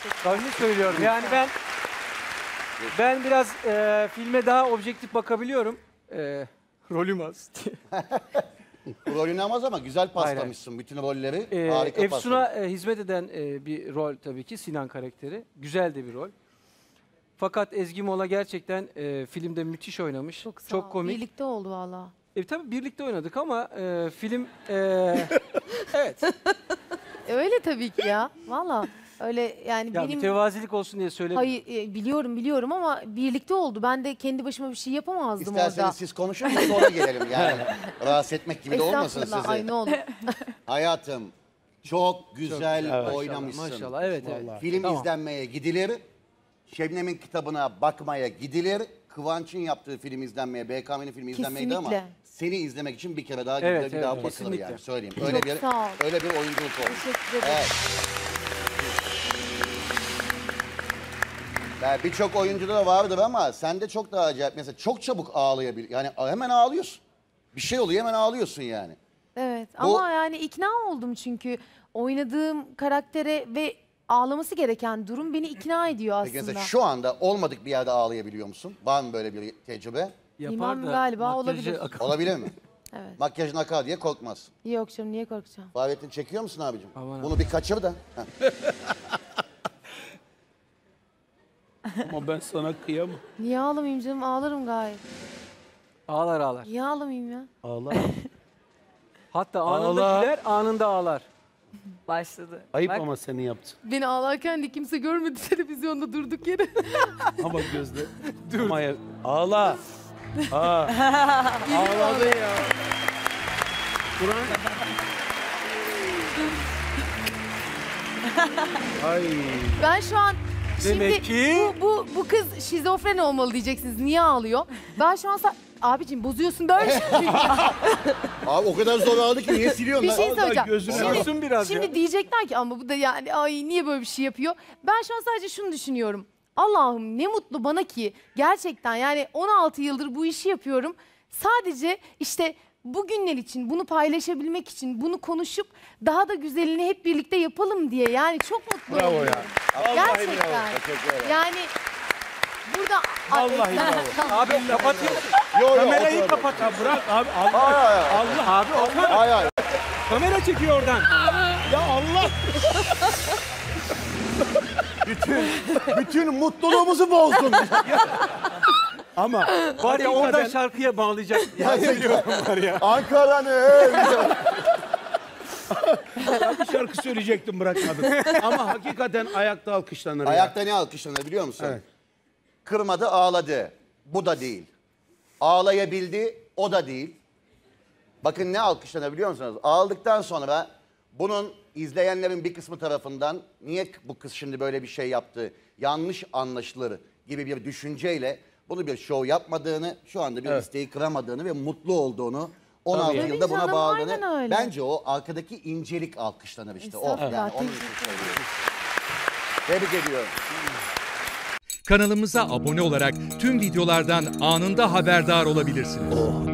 Samimi söylüyorum. Yani ben biraz filme daha objektif bakabiliyorum. Rolüm az. Rolünü amaz ama güzel paslamışsın bütün rolleri. Harika Efsun'a paslamışsın. hizmet eden bir rol tabii ki Sinan karakteri. Güzel de bir rol. Fakat Ezgi Mola gerçekten filmde müthiş oynamış. Çok sağ Çok ol. komik. Birlikte oldu valla. Tabii birlikte oynadık ama film evet. Öyle tabii ki ya. Valla. Öyle yani Ya bir benim... tevazilik olsun diye söyledim. Hayır biliyorum ama birlikte oldu. Ben de kendi başıma bir şey yapamazdım İsterseniz orada. siz konuşun biz sonra gelelim yani. Rahatsız etmek gibi de olmasın Estağfurullah, size. ay ne olur. Hayatım çok güzel Maşallah, oynamışsın. Maşallah evet. Film Tamam. izlenmeye gidilir. Şebnem'in kitabına bakmaya gidilir. Kıvanç'ın yaptığı film izlenmeye, BKM'nin filmi izlenmeye gidilir ama Kesinlikle. seni izlemek için bir kere daha gidilir, Evet, bir daha evet, bakılır kesinlikle. yani söyleyeyim. Çok sağ ol. Öyle bir oyunculuk olmuş. Teşekkür ederim. Evet. Yani birçok oyuncuda da vardır ama sende çok daha acayip. Mesela çok çabuk ağlayabilir. Yani hemen ağlıyorsun. Bir şey oluyor hemen ağlıyorsun yani. Evet Bu- ama yani ikna oldum çünkü oynadığım karaktere ve ağlaması gereken durum beni ikna ediyor Peki aslında. mesela şu anda olmadık bir yerde ağlayabiliyor musun? Var mı böyle bir tecrübe? İmam galiba olabilir. Olabilir mi? Evet. Makyajın akar diye korkmaz. Yok canım niye korkacağım? Fahrettin çekiyor musun abicim? Aman Bunu bir kaçır da. Heh. Ama ben sana kıyamam. Niye ağlamayayım canım? Ağlarım gayet. Ağlar ağlar. Niye ağlamayayım ya? Ağla. Hatta Ağlar. anında güler, anında ağlar. Başladı. Ayıp Bak, ama senin yaptın. Beni ağlarken de kimse görmedi televizyonda durduk yere. Ama gözde. Ama ya, ağla. Aa. Ağladı ya. Kur'an. Ay. Ben şu an Demek şimdi ki- bu kız şizofren olmalı diyeceksiniz. Niye ağlıyor? Ben şu an abicim bozuyorsun dermişim çünkü. Abi o kadar zor ağladı ki niye siliyorsun Bir lan? şey Vallahi söyleyeceğim. gözüne Olsun biraz ya. Şimdi diyecekler ki ama bu da yani ay niye böyle bir şey yapıyor? Ben şu an sadece şunu düşünüyorum. Allah'ım ne mutlu bana ki gerçekten yani 16 yıldır bu işi yapıyorum. Sadece işte bugünler için bunu paylaşabilmek için bunu konuşup daha da güzelini hep birlikte yapalım diye yani çok mutlu Bravo oluyorum. ya. Gerçekten. Teşekkür ederim. Yani burada Vallahi bravo. Abi kapatıyor. Yo, Kamerayı otur. kapat. Ya bırak abi Allah. Hayır, hayır. Allah abi Allah. Hayır, hayır. Kamera çekiyor oradan. Ya Allah. Bütün mutluluğumuzu bozdun. Ama Var ya oradan hakikaten şarkıya bağlayacak. Ya söylüyorum var ya. Ankara'nın. bir şarkı söyleyecektim bırakmadım. Ama hakikaten ayakta alkışlanır ya. Ayakta ne alkışlanır biliyor musun? Evet. Kırmadı ağladı. Bu da değil. Ağlayabildi o da değil. Bakın ne alkışlanır biliyor musunuz? Ağladıktan sonra bunun izleyenlerin bir kısmı tarafından niye bu kız şimdi böyle bir şey yaptı, yanlış anlaşılır gibi bir düşünceyle bunu bir şov yapmadığını, şu anda bir isteği kıramadığını ve mutlu olduğunu, 16 Tabii yılda buna canım, bağladığını, aynen öyle. bence o arkadaki incelik alkışlanır işte. O Estağfurullah, yani onun için söylüyorum. Tebrik ediyorum. Kanalımıza abone olarak tüm videolardan anında haberdar olabilirsiniz.